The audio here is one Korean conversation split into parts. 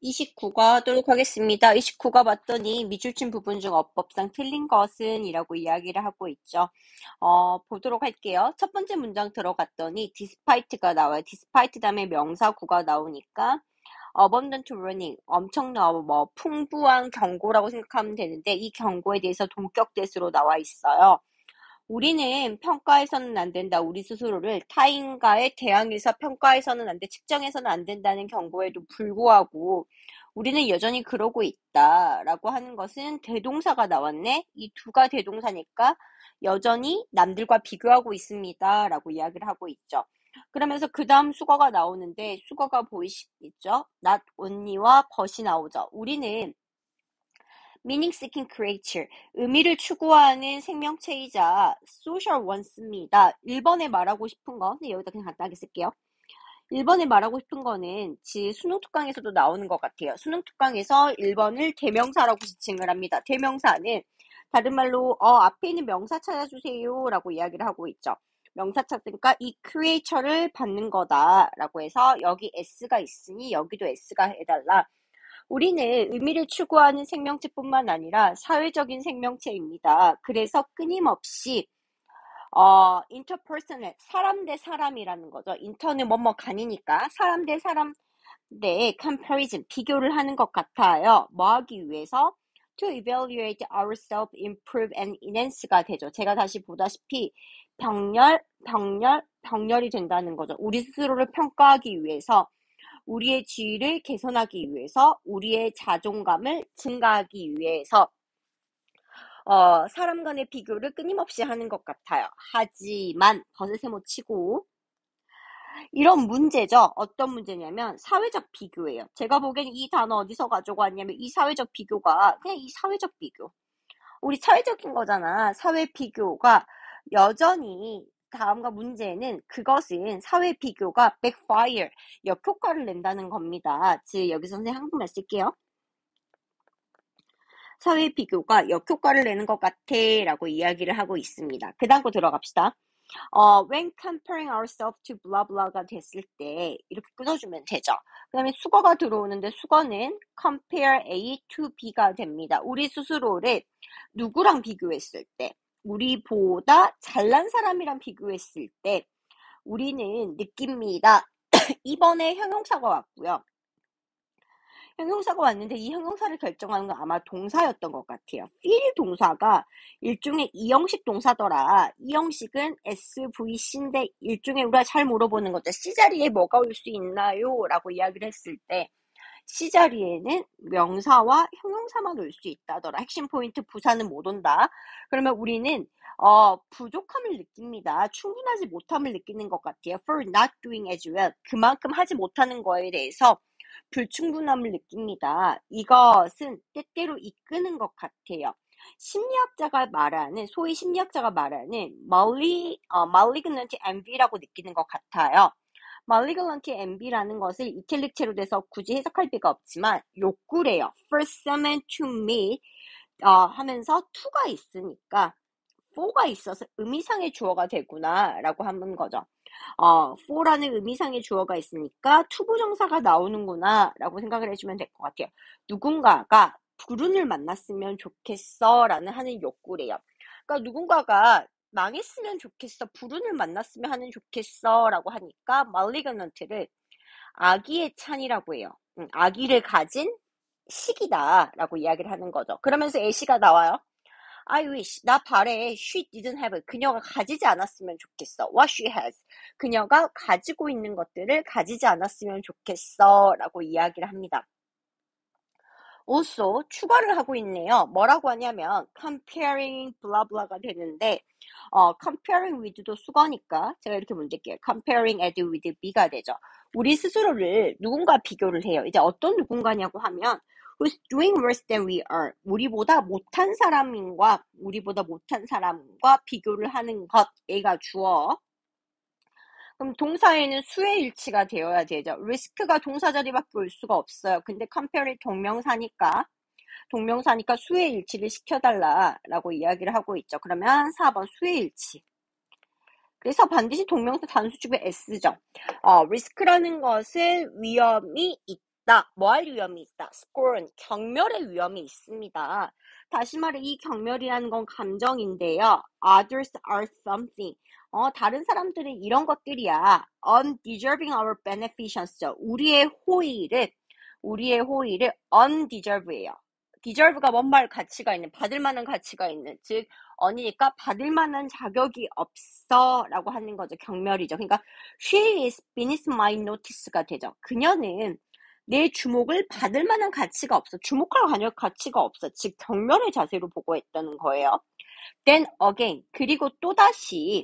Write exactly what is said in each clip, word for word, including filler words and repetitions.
이십구가 하도록 하겠습니다. 이십구가 봤더니 미줄친 부분 중 어법상 틀린 것은 이라고 이야기를 하고 있죠. 어, 보도록 할게요. 첫 번째 문장 들어갔더니 despite가 나와요. despite 다음에 명사구가 나오니까 abundant warning, 엄청나 뭐 풍부한 경고라고 생각하면 되는데 이 경고에 대해서 동격대수로 나와 있어요. 우리는 평가해서는 안 된다. 우리 스스로를 타인과의 대항에서 평가해서는 안 돼. 측정해서는 안 된다는 경고에도 불구하고 우리는 여전히 그러고 있다. 라고 하는 것은 대동사가 나왔네. 이 두가 대동사니까 여전히 남들과 비교하고 있습니다. 라고 이야기를 하고 있죠. 그러면서 그 다음 수거가 나오는데 수거가 보이시죠? not only와 but이 나오죠. 우리는 meaning-seeking creature, 의미를 추구하는 생명체이자 social ones입니다. 일 번에 말하고 싶은 거, 네, 여기다 그냥 간단하게 쓸게요. 일 번에 말하고 싶은 거는 지 수능 특강에서도 나오는 것 같아요. 수능 특강에서 일 번을 대명사라고 지칭을 합니다. 대명사는 다른 말로 어, 앞에 있는 명사 찾아주세요 라고 이야기를 하고 있죠. 명사 찾으니까 이 creature를 받는 거다라고 해서 여기 s가 있으니 여기도 s가 해달라. 우리는 의미를 추구하는 생명체뿐만 아니라 사회적인 생명체입니다. 그래서 끊임없이 어, interpersonal, 사람 대 사람이라는 거죠. 인터는 뭐뭐 간이니까 사람 대 사람 대 comparison, 비교를 하는 것 같아요. 뭐 하기 위해서? To evaluate ourselves, improve and enhance가 되죠. 제가 다시 보다시피 병렬, 병렬, 병렬이 된다는 거죠. 우리 스스로를 평가하기 위해서 우리의 지위를 개선하기 위해서 우리의 자존감을 증가하기 위해서 어, 사람 간의 비교를 끊임없이 하는 것 같아요. 하지만 벗을 세모 치고 이런 문제죠. 어떤 문제냐면 사회적 비교예요. 제가 보기엔 이 단어 어디서 가져왔냐면 이 사회적 비교가 그냥 이 사회적 비교. 우리 사회적인 거잖아. 사회 비교가 여전히 다음과 문제는 그것은 사회 비교가 backfire, 역효과를 낸다는 겁니다. 즉 여기서 선생님 한국말 쓸게요. 사회 비교가 역효과를 내는 것 같아 라고 이야기를 하고 있습니다. 그 다음 거 들어갑시다. 어, when comparing ourselves to blah blah가 됐을 때 이렇게 끊어주면 되죠. 그 다음에 수거가 들어오는데 수거는 compare A to B가 됩니다. 우리 스스로를 누구랑 비교했을 때 우리보다 잘난 사람이랑 비교했을 때 우리는 느낍니다. 이번에 형용사가 왔고요. 형용사가 왔는데 이 형용사를 결정하는 건 아마 동사였던 것 같아요. feel 동사가 일종의 이형식 동사더라. 이 형식은 에스브이씨인데 일종의 우리가 잘 물어보는 거죠. C자리에 뭐가 올 수 있나요? 라고 이야기를 했을 때 C자리에는 명사와 형용사만 올 수 있다더라. 핵심 포인트 부사는 못 온다. 그러면 우리는 어, 부족함을 느낍니다. 충분하지 못함을 느끼는 것 같아요. For not doing as well. 그만큼 하지 못하는 거에 대해서 불충분함을 느낍니다. 이것은 때때로 이끄는 것 같아요. 심리학자가 말하는, 소위 심리학자가 말하는 mali, 어, malignant envy라고 느끼는 것 같아요. malignant envy라는 것을 이탈릭체로 돼서 굳이 해석할 필요가 없지만 욕구래요. For someone to meet 어, 하면서 to가 있으니까 for가 있어서 의미상의 주어가 되구나 라고 하는 거죠. 어, for라는 의미상의 주어가 있으니까 투부정사가 나오는구나 라고 생각을 해주면 될 것 같아요. 누군가가 불운을 만났으면 좋겠어 라는 하는 욕구래요. 그러니까 누군가가 망했으면 좋겠어, 불운을 만났으면 하는 좋겠어 라고 하니까 malignant를 악의의 찬이라고 해요. 응, 악의를 가진 시기다 라고 이야기를 하는 거죠. 그러면서 애시가 나와요. I wish, 나 바래. She didn't have. 그녀가 가지지 않았으면 좋겠어. What she has. 그녀가 가지고 있는 것들을 가지지 않았으면 좋겠어. 라고 이야기를 합니다. also, 추가를 하고 있네요. 뭐라고 하냐면 comparing blah blah가 되는데 어, comparing with도 수거니까 제가 이렇게 문제할게요. comparing as with B가 되죠. 우리 스스로를 누군가 비교를 해요. 이제 어떤 누군가냐고 하면 who's doing worse than we are. 우리보다 못한 사람과 우리보다 못한 사람과 비교를 하는 것. 얘가 주어. 그럼 동사에는 수의 일치가 되어야 되죠. risk가 동사 자리밖에 올 수가 없어요. 근데 compare이 동명사니까 동명사니까 수의 일치를 시켜달라라고 이야기를 하고 있죠. 그러면 사 번 수의 일치. 그래서 반드시 동명사 단수주의 s죠. 어, risk라는 것은 위험이 있다. 뭐 할 위험이 있다. scorn, 경멸의 위험이 있습니다. 다시 말해 이 경멸이라는 건 감정인데요. Others are something. 어, 다른 사람들은 이런 것들이야. undeserving our beneficence. 우리의 호의를, 우리의 호의를 undeserve예요. deserve가 뭔 말 가치가 있는, 받을 만한 가치가 있는, 즉 언이니까 받을 만한 자격이 없어 라고 하는 거죠. 경멸이죠. 그러니까 she is beneath my notice가 되죠. 그녀는 내 주목을 받을 만한 가치가 없어. 주목할 가치가 없어. 즉 경멸의 자세로 보고 있다는 거예요. Then again, 그리고 또다시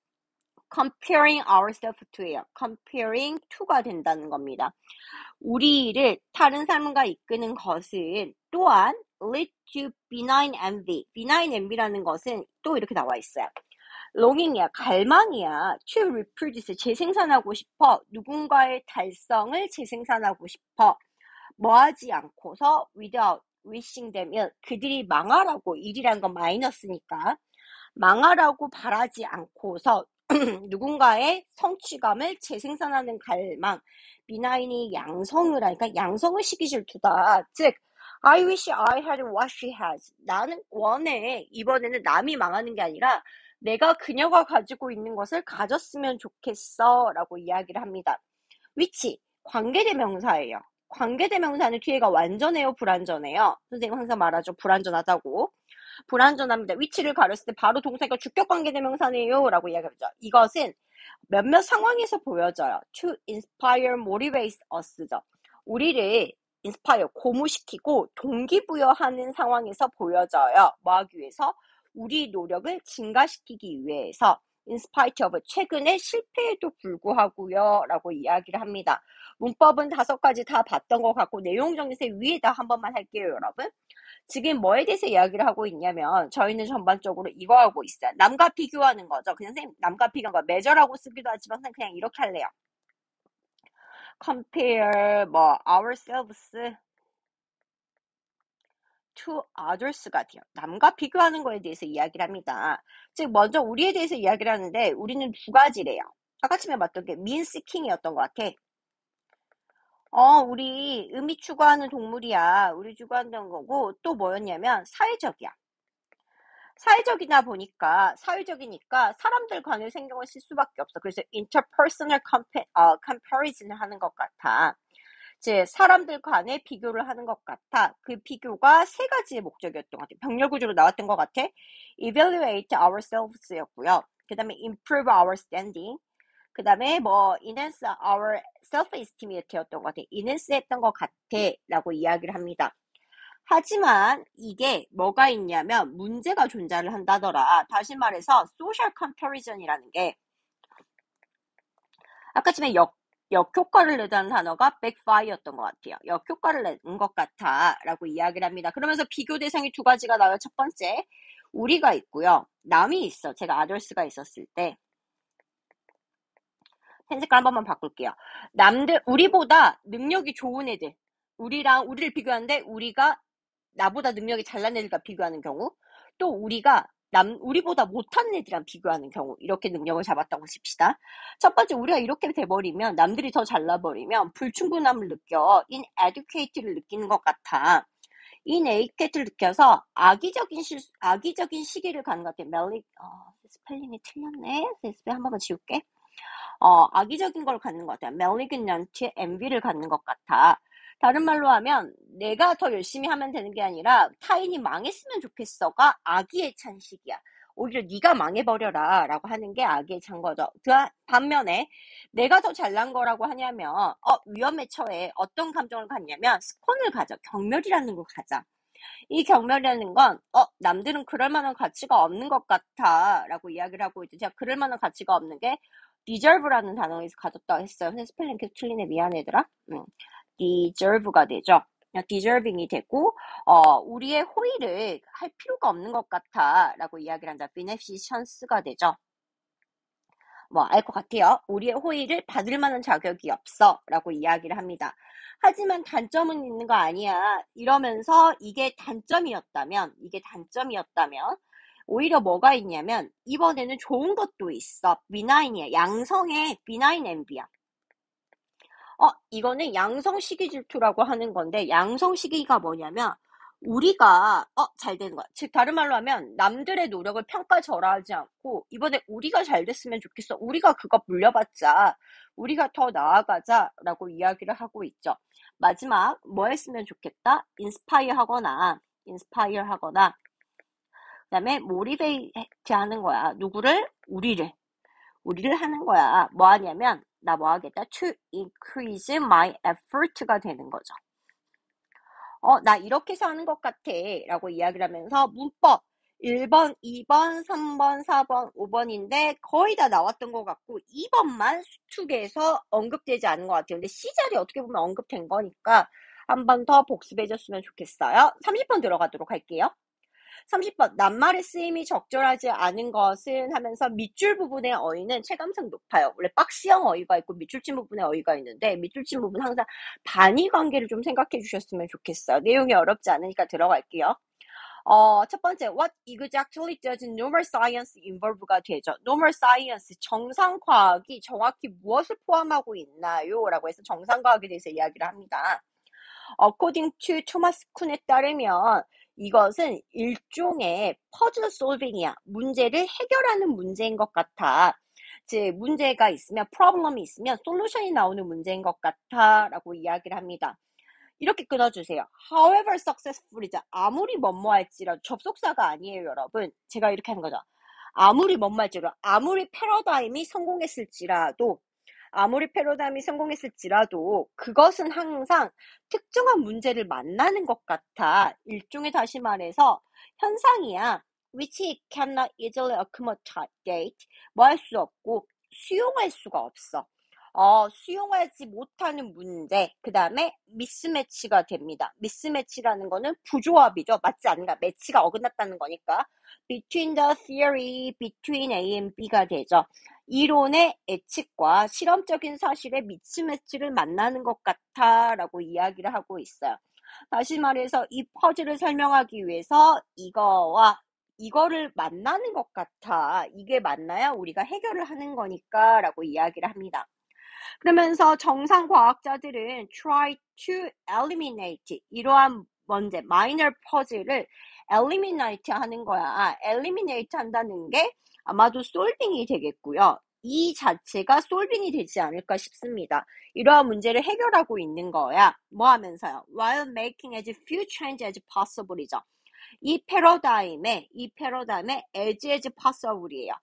comparing ourselves to예요. comparing to가 된다는 겁니다. 우리를 다른 사람과 이끄는 것은 또한 lead to benign envy. benign envy라는 것은 또 이렇게 나와 있어요. longing이야, 갈망이야. to reproduce, 재생산하고 싶어. 누군가의 달성을 재생산하고 싶어. 뭐하지 않고서 without wishing them ill. 그들이 망하라고, 일이란 건 마이너스니까 망하라고 바라지 않고서 누군가의 성취감을 재생산하는 갈망. 미나인이 양성을 하니까 양성을 시기 질투다. 즉 I wish I had what she has. 나는 원해. 이번에는 남이 망하는 게 아니라 내가 그녀가 가지고 있는 것을 가졌으면 좋겠어 라고 이야기를 합니다. which, 관계대명사예요. 관계대명사는 뒤에가 완전해요, 불완전해요? 선생님 항상 말하죠. 불완전하다고. 불완전합니다. 위치를 가렸을 때 바로 동사가 주격 관계대명사네요 라고 이야기하죠. 이것은 몇몇 상황에서 보여져요. to inspire, motivate us죠. 우리를 inspire, 고무시키고 동기부여하는 상황에서 보여져요. 뭐 하기 위해서? 우리 노력을 증가시키기 위해서. in spite of, 최근에 실패에도 불구하고요 라고 이야기를 합니다. 문법은 다섯 가지 다 봤던 것 같고 내용 정리세 위에다 한 번만 할게요, 여러분. 지금 뭐에 대해서 이야기를 하고 있냐면 저희는 전반적으로 이거 하고 있어요. 남과 비교하는 거죠. 그냥 선생님 남과 비교한 거 매저라고 쓰기도 하지만 그냥 이렇게 할래요. compare 뭐 ourselves to others가 돼요. 남과 비교하는 거에 대해서 이야기를 합니다. 즉 먼저 우리에 대해서 이야기를 하는데 우리는 두 가지래요. 아까 처음에 봤던 게 mean seeking이었던 것 같아. 어, 우리 의미 추구하는 동물이야. 우리 추구한다는 거고 또 뭐였냐면 사회적이야. 사회적이다 보니까 사회적이니까 사람들 간에 신경을 쓸 수밖에 없어. 그래서 interpersonal compa, 어, comparison을 하는 것 같아. 즉 사람들 간에 비교를 하는 것 같아. 그 비교가 세 가지의 목적이었던 것 같아. 병렬 구조로 나왔던 것 같아. evaluate ourselves였고요. 그 다음에 improve our standing. 그 다음에 뭐 enhance our self-esteem이 되었던 것 같아. enhance 했던 것 같아 라고 이야기를 합니다. 하지만 이게 뭐가 있냐면 문제가 존재를 한다더라. 다시 말해서 social comparison이라는 게 아까 전에 역, 역효과를 내다는 단어가 backfire였던 것 같아요. 역효과를 낸 것 같아 라고 이야기를 합니다. 그러면서 비교 대상이 두 가지가 나와요. 첫 번째 우리가 있고요. 남이 있어. 제가 others가 있었을 때 펜 색깔 한 번만 바꿀게요. 남들 우리보다 능력이 좋은 애들 우리랑 우리를 비교하는데 우리가 나보다 능력이 잘난 애들과 비교하는 경우 또 우리가 남 우리보다 못한 애들이랑 비교하는 경우 이렇게 능력을 잡았다고 칩시다. 첫 번째 우리가 이렇게 돼버리면 남들이 더 잘나버리면 불충분함을 느껴 inadequate를 느끼는 것 같아. inadequate를 느껴서 악의적인 실수, 악의적인 시기를 가는 것 같아. 멜리 어, 스펠링이 틀렸네. 한 번만 지울게. 어, 악의적인 걸 갖는 것 같아. malignant envy를 갖는 것 같아. 다른 말로 하면 내가 더 열심히 하면 되는 게 아니라 타인이 망했으면 좋겠어가 악의에 찬 시기야. 오히려 네가 망해버려라 라고 하는 게 악의에 찬 거죠. 그 반면에 내가 더 잘난 거라고 하냐면 어, 위험에 처해 어떤 감정을 갖냐면 스콘을 가져. 경멸이라는 걸 가져. 이 경멸이라는 건 어, 남들은 그럴 만한 가치가 없는 것 같아 라고 이야기를 하고 있죠. 제가 그럴 만한 가치가 없는 게 deserve라는 단어에서 가졌다고 했어요. 근데 스펠링 계속 틀리네. 미안해 얘들아. 응. deserve가 되죠. deserving이 되고 어, 우리의 호의를 할 필요가 없는 것 같아 라고 이야기를 한다. beneficent가 되죠. 뭐 알 것 같아요. 우리의 호의를 받을 만한 자격이 없어 라고 이야기를 합니다. 하지만 단점은 있는 거 아니야. 이러면서 이게 단점이었다면 이게 단점이었다면 오히려 뭐가 있냐면 이번에는 좋은 것도 있어. benign, 양성의 benign envy야. 어, 이거는 양성시기 질투라고 하는 건데, 양성시기가 뭐냐면, 우리가, 어, 잘 되는 거야. 즉, 다른 말로 하면, 남들의 노력을 평가절하하지 않고, 이번에 우리가 잘 됐으면 좋겠어. 우리가 그거 물려받자. 우리가 더 나아가자. 라고 이야기를 하고 있죠. 마지막, 뭐 했으면 좋겠다? 인스파이어 하거나, 인스파이어 하거나, 그 다음에 모티베이트 하는 거야. 누구를? 우리를. 우리를 하는 거야. 뭐 하냐면 나 뭐 하겠다? To increase my effort가 되는 거죠. 어, 나 이렇게 해서 하는 것 같아 라고 이야기를 하면서 문법 일 번, 이 번, 삼 번, 사 번, 오 번인데 거의 다 나왔던 것 같고 이 번만 수축해서 언급되지 않은 것 같아요. 근데 C자리 어떻게 보면 언급된 거니까 한 번 더 복습해 줬으면 좋겠어요. 삼십 번 들어가도록 할게요. 삼십 번 낱말의 쓰임이 적절하지 않은 것은 하면서 밑줄 부분의 어휘는 체감상 높아요. 원래 박스형 어휘가 있고 밑줄친 부분의 어휘가 있는데 밑줄친 부분 항상 반의 관계를 좀 생각해 주셨으면 좋겠어요. 내용이 어렵지 않으니까 들어갈게요. 어, 첫 번째, what exactly does normal science involve가 되죠. normal science, 정상과학이 정확히 무엇을 포함하고 있나요? 라고 해서 정상과학에 대해서 이야기를 합니다. According to 토마스 쿤에 따르면 이것은 일종의 퍼즐 솔빙이야. 문제를 해결하는 문제인 것 같아. 즉 문제가 있으면 프로블럼이 있으면 솔루션이 나오는 문제인 것 같아 라고 이야기를 합니다. 이렇게 끊어주세요. However successful이자 아무리 뭐뭐할지라도 접속사가 아니에요 여러분. 제가 이렇게 하는 거죠. 아무리 뭐뭐할지라도 아무리 패러다임이 성공했을지라도 아무리 패러다임이 성공했을지라도 그것은 항상 특정한 문제를 만나는 것 같아. 일종의 다시 말해서 현상이야. which cannot easily accommodate. 뭐 할 수 없고 수용할 수가 없어. 어, 수용하지 못하는 문제. 그 다음에 미스매치가 됩니다. 미스매치라는 거는 부조합이죠. 맞지 않는가. 매치가 어긋났다는 거니까. between the theory, between A and B가 되죠. 이론의 예측과 실험적인 사실의 미스매치를 만나는 것 같아 라고 이야기를 하고 있어요. 다시 말해서 이 퍼즐을 설명하기 위해서 이거와 이거를 만나는 것 같아. 이게 맞나야 우리가 해결을 하는 거니까 라고 이야기를 합니다. 그러면서 정상 과학자들은 try to eliminate 이러한 문제, minor 퍼즐을 eliminate 하는 거야. eliminate 한다는 게 아마도 solving이 되겠고요. 이 자체가 solving이 되지 않을까 싶습니다. 이러한 문제를 해결하고 있는 거야. 뭐 하면서요? while making as few changes as possible이죠. 이 패러다임에, 이 패러다임에 as as possible이에요.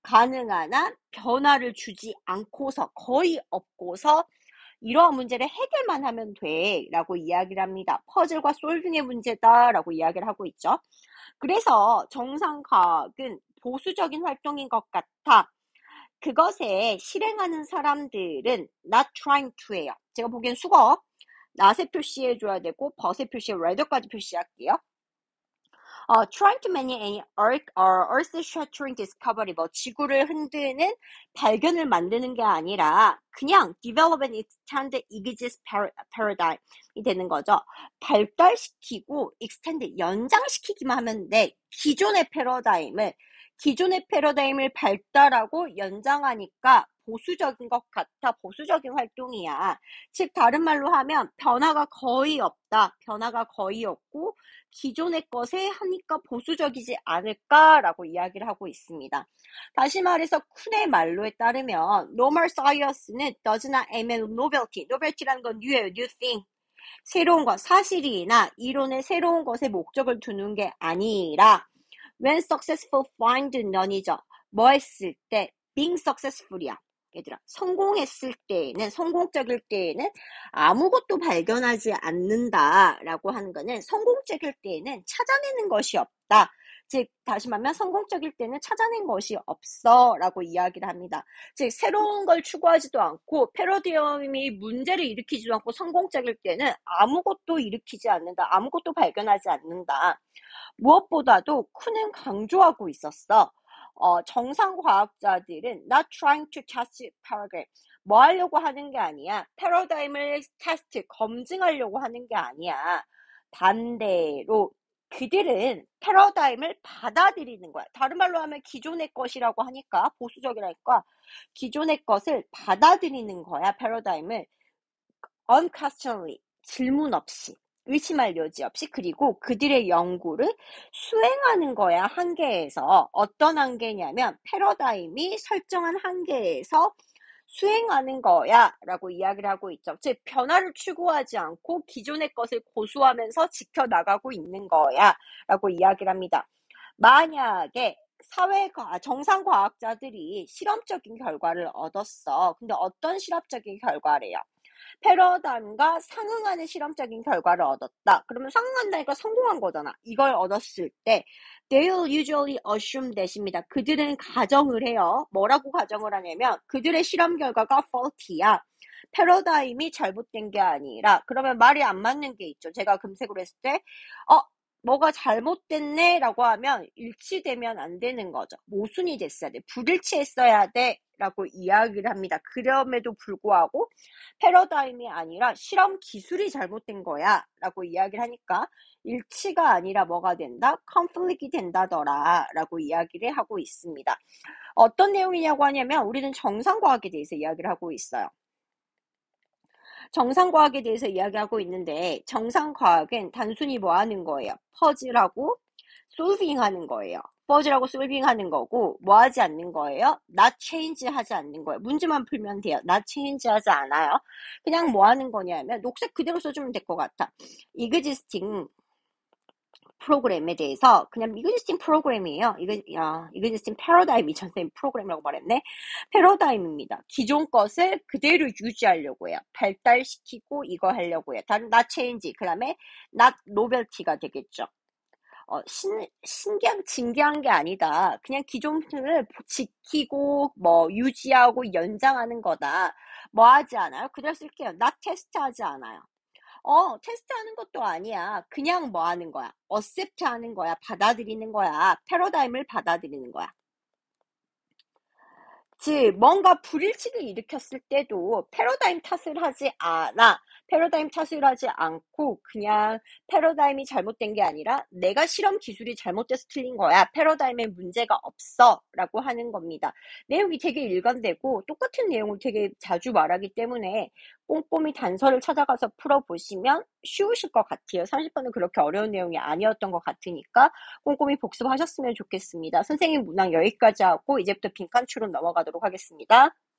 가능한 한 변화를 주지 않고서 거의 없고서 이러한 문제를 해결만 하면 돼 라고 이야기를 합니다. 퍼즐과 솔빙의 문제다 라고 이야기를 하고 있죠. 그래서 정상과학은 보수적인 활동인 것 같아. 그것에 실행하는 사람들은 not trying to예요. 제가 보기엔 수거 not에 표시해줘야 되고 but에 표시해 rather까지 표시할게요. 어, trying to make an earth, or earth-shattering discovery, 뭐 지구를 흔드는 발견을 만드는 게 아니라 그냥 develop and extend existing paradigm이 되는 거죠. 발달시키고 extend, 연장시키기만 하면 돼. 기존의 패러다임을 기존의 패러다임을 발달하고 연장하니까 보수적인 것 같아. 보수적인 활동이야. 즉 다른 말로 하면 변화가 거의 없다. 변화가 거의 없고 기존의 것에 하니까 보수적이지 않을까라고 이야기를 하고 있습니다. 다시 말해서 쿤의 말로에 따르면 normal science는 does not aim at novelty. novelty라는 건 new예요. new thing. 새로운 것, 사실이나 이론의 새로운 것에 목적을 두는 게 아니라 when successful find none이죠. 뭐 했을 때 being successful이야. 얘들아, 성공했을 때에는, 성공적일 때에는 아무것도 발견하지 않는다라고 하는 거는 성공적일 때에는 찾아내는 것이 없다. 즉, 다시 말하면 성공적일 때는 찾아낸 것이 없어 라고 이야기를 합니다. 즉, 새로운 걸 추구하지도 않고 패러디엄이 문제를 일으키지도 않고 성공적일 때는 아무것도 일으키지 않는다. 아무것도 발견하지 않는다. 무엇보다도 쿤은 강조하고 있었어. 어, 정상 과학자들은 not trying to test paradigm. 뭐 하려고 하는 게 아니야. 패러다임을 테스트, 검증하려고 하는 게 아니야. 반대로 그들은 패러다임을 받아들이는 거야. 다른 말로 하면 기존의 것이라고 하니까 보수적이라니까 기존의 것을 받아들이는 거야. 패러다임을 unquestionably, 질문 없이, 의심할 여지 없이, 그리고 그들의 연구를 수행하는 거야, 한계에서. 어떤 한계냐면 패러다임이 설정한 한계에서 수행하는 거야 라고 이야기를 하고 있죠. 즉 변화를 추구하지 않고 기존의 것을 고수하면서 지켜나가고 있는 거야 라고 이야기를 합니다. 만약에 사회과 정상과학자들이 실험적인 결과를 얻었어. 근데 어떤 실험적인 결과래요? 패러다임과 상응하는 실험적인 결과를 얻었다. 그러면 상응한다니까 성공한 거잖아. 이걸 얻었을 때 they'll usually assume that입니다. 그들은 가정을 해요. 뭐라고 가정을 하냐면 그들의 실험 결과가 faulty야. 패러다임이 잘못된 게 아니라. 그러면 말이 안 맞는 게 있죠. 제가 금색으로 했을 때 어? 뭐가 잘못됐네 라고 하면 일치되면 안 되는 거죠. 모순이 됐어야 돼. 불일치했어야 돼 라고 이야기를 합니다. 그럼에도 불구하고 패러다임이 아니라 실험 기술이 잘못된 거야 라고 이야기를 하니까 일치가 아니라 뭐가 된다? 컨플릭이 된다더라 라고 이야기를 하고 있습니다. 어떤 내용이냐고 하냐면 우리는 정상과학에 대해서 이야기를 하고 있어요. 정상과학에 대해서 이야기하고 있는데 정상과학은 단순히 뭐 하는 거예요? 퍼즐하고 솔빙 하는 거예요. 퍼즐하고 솔빙 하는 거고 뭐 하지 않는 거예요? not change 하지 않는 거예요. 문제만 풀면 돼요. not change 하지 않아요. 그냥 뭐 하는 거냐면 녹색 그대로 써주면 될 것 같아. existing 프로그램에 대해서 그냥 existing 프로그램이에요. 이거 야, existing 패러다임이 전생 프로그램이라고 말했네. 패러다임입니다. 기존 것을 그대로 유지하려고 해요. 발달시키고 이거 하려고 해요. 다른 not change 그다음에 not novelty가 되겠죠. 어, 신, 신기한, 진기한 게 아니다. 그냥 기존을 지키고, 뭐, 유지하고, 연장하는 거다. 뭐 하지 않아요? 그대로 쓸게요. not test 하지 않아요. 어, 테스트하는 것도 아니야. 그냥 뭐 하는 거야? accept 하는 거야. 받아들이는 거야. 패러다임을 받아들이는 거야. 즉 뭔가 불일치를 일으켰을 때도 패러다임 탓을 하지 않아. 패러다임 탓을 하지 않고 그냥 패러다임이 잘못된 게 아니라 내가 실험 기술이 잘못돼서 틀린 거야. 패러다임에 문제가 없어 라고 하는 겁니다. 내용이 되게 일관되고 똑같은 내용을 되게 자주 말하기 때문에 꼼꼼히 단서를 찾아가서 풀어보시면 쉬우실 것 같아요. 삼십 번은 그렇게 어려운 내용이 아니었던 것 같으니까 꼼꼼히 복습하셨으면 좋겠습니다. 선생님 문항 여기까지 하고 이제부터 빈칸 추론 넘어가도록 하겠습니다.